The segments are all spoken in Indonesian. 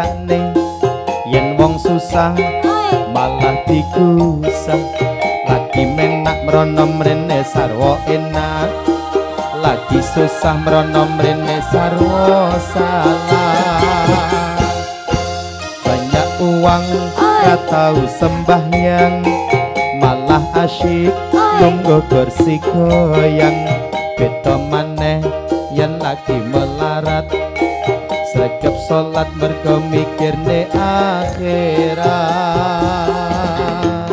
manggane yen wong susah malah digusah. Lagi menak mrono mrene sarwa enak, lagi susah mrono mrene sarwa salah. Banyak uang gak tau sembahyang, malah asyik nunggu kursi goyang. Beda maneh yen lagi melarat, sregep salat mergo mikirne akhirat.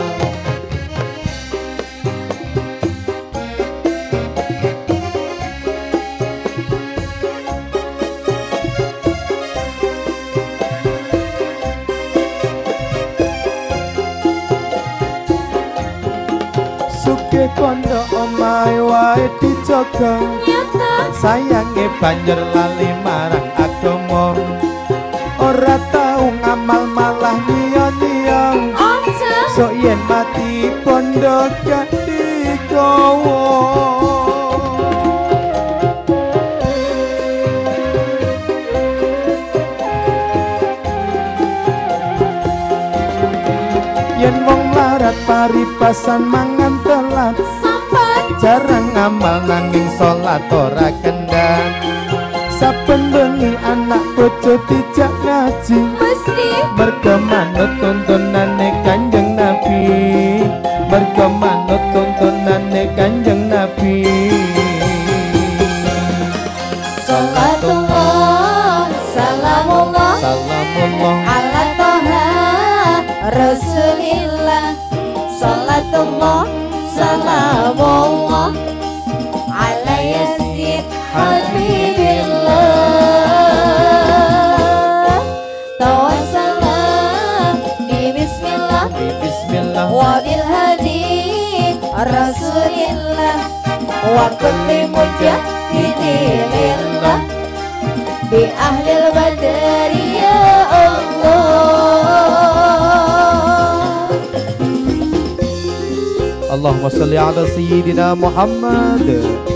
Suke kondo omahe wae dijaga, sayange banjur lali marang agama. Ora tau ngamal malah nyiya-nyiya, sok yen mati bondo gak digawa. Yen wong larat paribasan mangan telat, jarang ngamal nanging salat ora kendang. Saben bengi anak bojo dijak ngaji, mergo manut tuntunane Kanjeng Nabi, mergo manut tuntunane Kanjeng Nabi. Salatullah salamullah Salamullah ala toha Rasulillah. Salatullah salamullah ala yasin habibillah. Tawassalam bismillah bismillah wabil hadi Rasulillah wa kulli mujahidillah bi ahlil badri ya Allah. Allahumma sholli ala sayyidina Muhammad.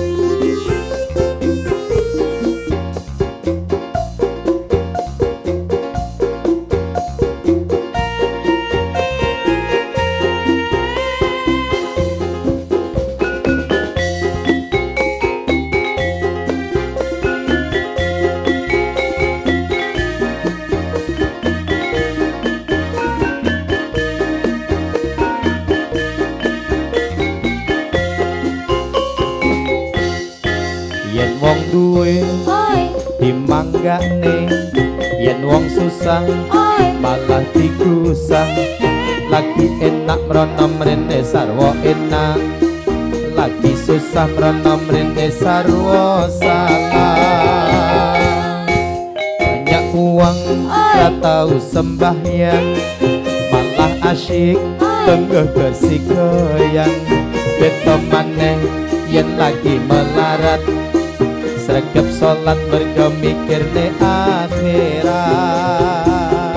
Yen wong duwe dimanggane, yen wong susah malah digusah. Lagi enak mrono mrene sarwa enak, lagi susah mrono mrene sarwa salah. Banyak uang gak tau sembahyang, malah asyik tengah bersih goyang. Beda maneh yen lagi melarat, sregep salat mergo mikirne akhirat.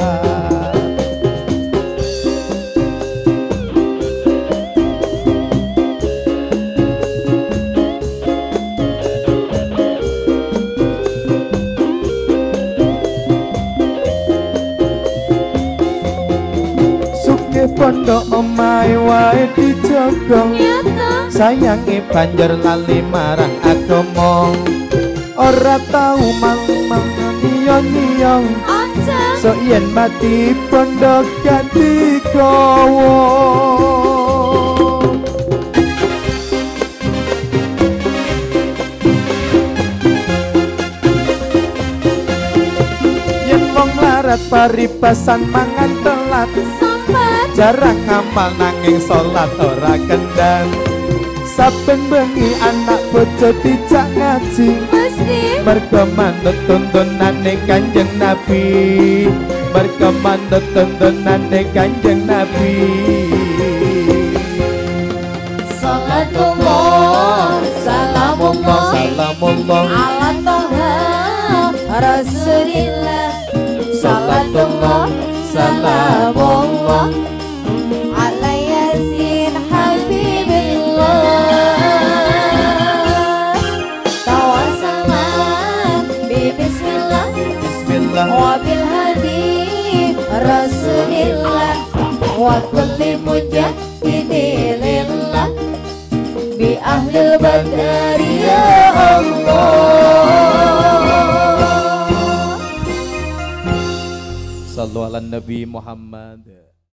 Suke pondok omahe wae dijaga, sayange banjur lali marang agama. Ora tau mang-mang nyiya-nyiya, sok yen mati bondo gak digawa. Yen wong larat paribasan mangan telat, jarang ngamal nanging salat ora kendang. Saben bengi anak bojo dijak ngaji, mergo manut tuntunane Kanjeng Nabi, mergo manut tuntunane Kanjeng Nabi. Salatullah salamullah Salamullah ala toha Rasulillah. Salatullah salamullah ala yasin habibillah. Tawassalam bismillah bismillah wabil hadi wa kulli mujahidilillah bi ahlil badari ya Allah. Sallu ala Nabi Muhammad.